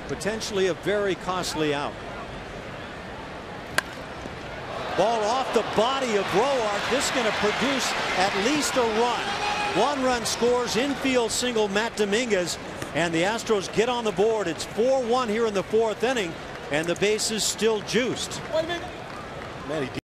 Potentially a very costly out. Ball off the body of Roark. This is going to produce at least a run. 1 run scores, infield single Matt Dominguez, and the Astros get on the board. It's 4-1 here in the 4th inning, and the bases still juiced.